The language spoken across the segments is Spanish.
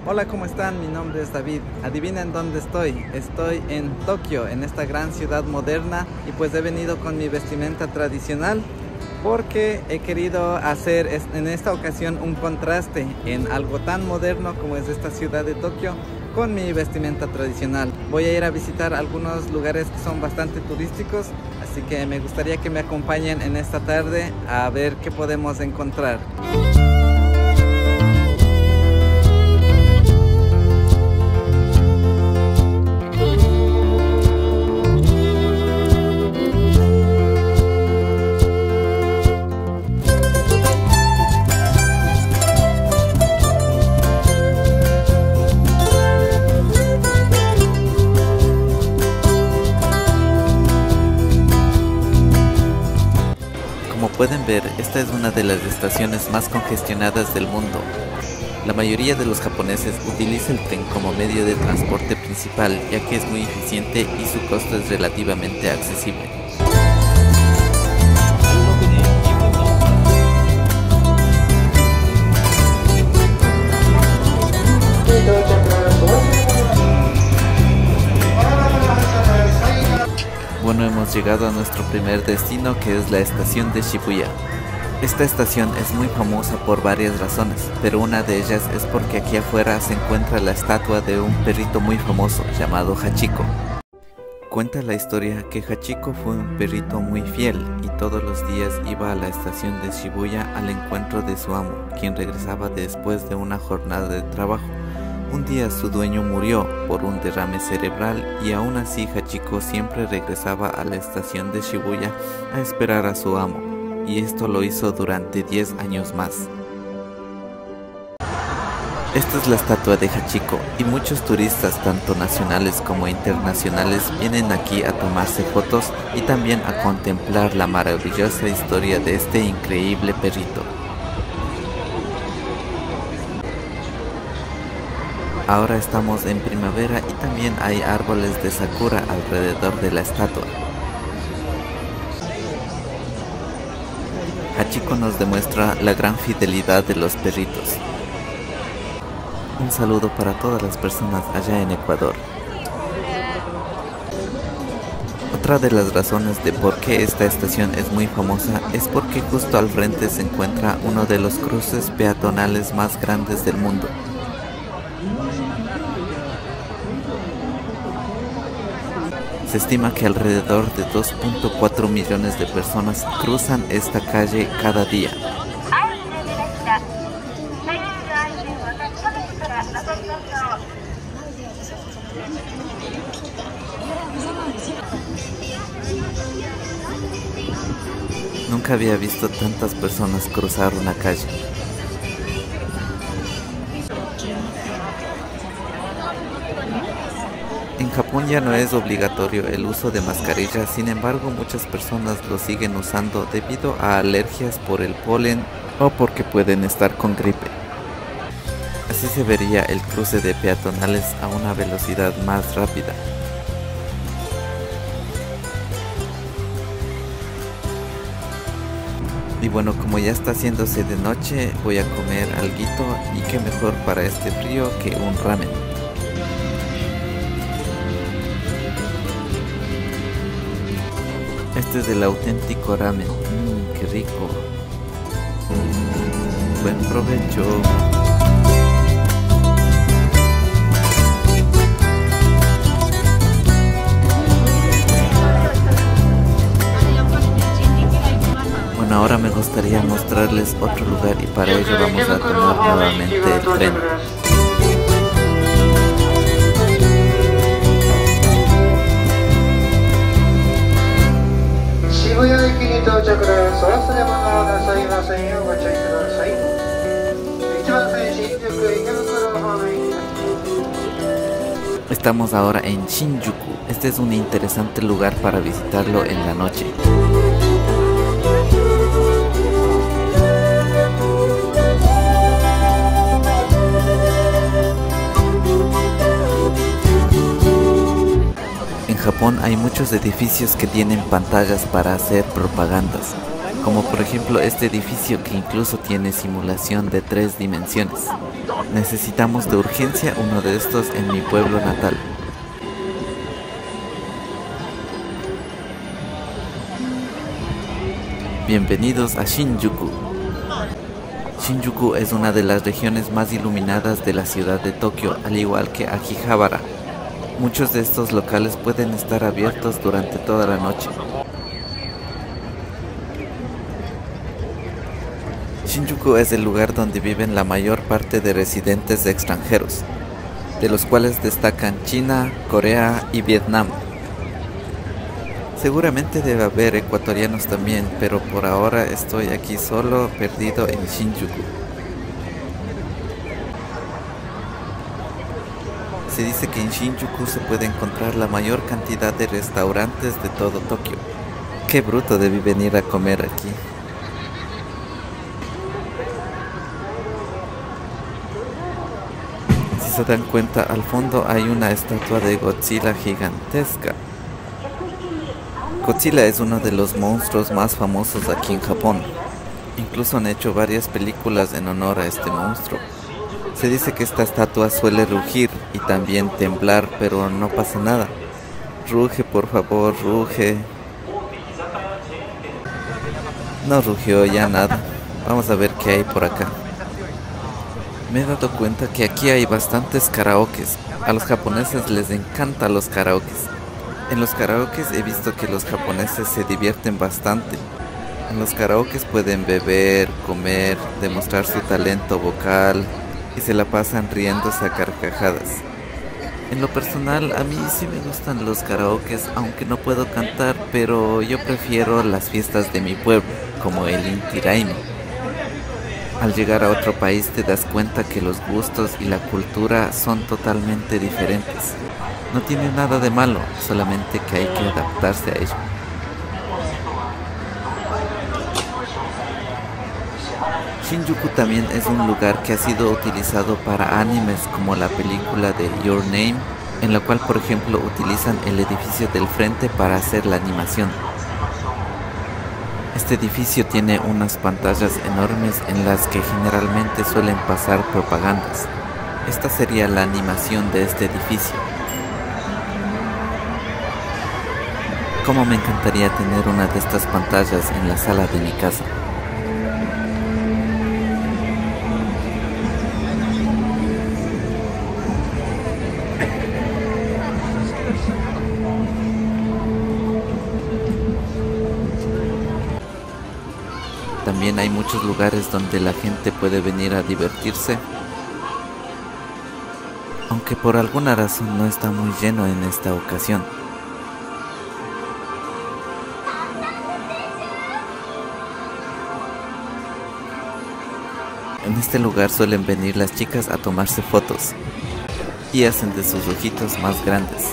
Hola, ¿cómo están? Mi nombre es David. Adivinen dónde estoy. Estoy en Tokio, en esta gran ciudad moderna, y pues he venido con mi vestimenta tradicional porque he querido hacer en esta ocasión un contraste en algo tan moderno como es esta ciudad de Tokio con mi vestimenta tradicional. Voy a ir a visitar algunos lugares que son bastante turísticos, así que me gustaría que me acompañen en esta tarde a ver qué podemos encontrar. Como pueden ver, esta es una de las estaciones más congestionadas del mundo. La mayoría de los japoneses utiliza el tren como medio de transporte principal, ya que es muy eficiente y su costo es relativamente accesible. Bueno, hemos llegado a nuestro primer destino, que es la estación de Shibuya. Esta estación es muy famosa por varias razones, pero una de ellas es porque aquí afuera se encuentra la estatua de un perrito muy famoso llamado Hachiko. Cuenta la historia que Hachiko fue un perrito muy fiel y todos los días iba a la estación de Shibuya al encuentro de su amo, quien regresaba después de una jornada de trabajo. Un día su dueño murió por un derrame cerebral y aún así Hachiko siempre regresaba a la estación de Shibuya a esperar a su amo, y esto lo hizo durante 10 años más. Esta es la estatua de Hachiko y muchos turistas tanto nacionales como internacionales vienen aquí a tomarse fotos y también a contemplar la maravillosa historia de este increíble perrito. Ahora estamos en primavera y también hay árboles de sakura alrededor de la estatua. Hachiko nos demuestra la gran fidelidad de los perritos. Un saludo para todas las personas allá en Ecuador. Otra de las razones de por qué esta estación es muy famosa es porque justo al frente se encuentra uno de los cruces peatonales más grandes del mundo. Se estima que alrededor de 2.4 millones de personas cruzan esta calle cada día. Nunca había visto tantas personas cruzar una calle. En Japón ya no es obligatorio el uso de mascarilla, sin embargo muchas personas lo siguen usando debido a alergias por el polen o porque pueden estar con gripe. Así se vería el cruce de peatonales a una velocidad más rápida. Y bueno, como ya está haciéndose de noche, voy a comer alguito, y qué mejor para este frío que un ramen. Este es el auténtico ramen. ¡Qué rico! Buen provecho. Bueno, ahora me gustaría mostrarles otro lugar, y para ello vamos a tomar nuevamente el tren. Estamos ahora en Shinjuku. Este es un interesante lugar para visitarlo en la noche. En Japón hay muchos edificios que tienen pantallas para hacer propagandas. como por ejemplo este edificio que incluso tiene simulación de 3 dimensiones. Necesitamos de urgencia uno de estos en mi pueblo natal. Bienvenidos a Shinjuku. Shinjuku es una de las regiones más iluminadas de la ciudad de Tokio, al igual que Akihabara. Muchos de estos locales pueden estar abiertos durante toda la noche. Shinjuku es el lugar donde viven la mayor parte de residentes extranjeros, de los cuales destacan China, Corea y Vietnam. Seguramente debe haber ecuatorianos también, pero por ahora estoy aquí solo, perdido en Shinjuku. Se dice que en Shinjuku se puede encontrar la mayor cantidad de restaurantes de todo Tokio. Qué bruto debí venir a comer aquí. Si se dan cuenta, al fondo hay una estatua de Godzilla gigantesca. Godzilla es uno de los monstruos más famosos aquí en Japón. Incluso han hecho varias películas en honor a este monstruo. Se dice que esta estatua suele rugir y también temblar, pero no pasa nada. Ruge, por favor, ruge. No rugió ya nada. Vamos a ver qué hay por acá. Me he dado cuenta que aquí hay bastantes karaokes. A los japoneses les encantan los karaokes. En los karaokes he visto que los japoneses se divierten bastante. En los karaokes pueden beber, comer, demostrar su talento vocal y se la pasan riéndose a carcajadas. En lo personal, a mí sí me gustan los karaokes, aunque no puedo cantar, pero yo prefiero las fiestas de mi pueblo, como el Inti Raymi. Al llegar a otro país te das cuenta que los gustos y la cultura son totalmente diferentes. No tiene nada de malo, solamente que hay que adaptarse a ello. Shinjuku también es un lugar que ha sido utilizado para animes como la película de Your Name, en la cual por ejemplo utilizan el edificio del frente para hacer la animación. Este edificio tiene unas pantallas enormes en las que generalmente suelen pasar propagandas. Esta sería la animación de este edificio. Cómo me encantaría tener una de estas pantallas en la sala de mi casa. También hay muchos lugares donde la gente puede venir a divertirse, aunque por alguna razón no está muy lleno en esta ocasión. En este lugar suelen venir las chicas a tomarse fotos y hacen de sus ojitos más grandes.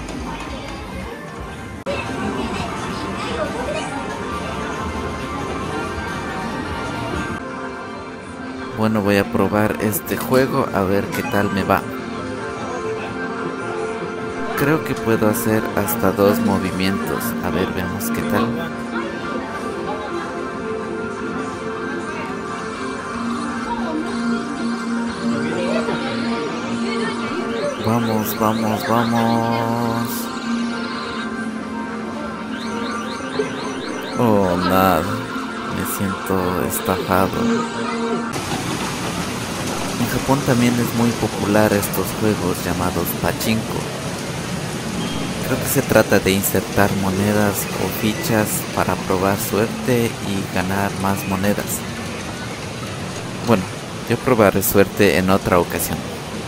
Bueno, voy a probar este juego a ver qué tal me va. Creo que puedo hacer hasta 2 movimientos. A ver, veamos qué tal. Vamos, vamos, vamos. Oh, nada. Me siento estafado. En Japón también es muy popular estos juegos llamados pachinko. Creo que se trata de insertar monedas o fichas para probar suerte y ganar más monedas. Bueno, yo probaré suerte en otra ocasión.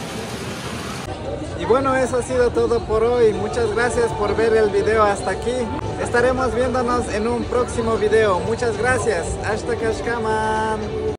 Y bueno, eso ha sido todo por hoy. Muchas gracias por ver el video hasta aquí. Estaremos viéndonos en un próximo video. Muchas gracias. Hasta Kashkaman.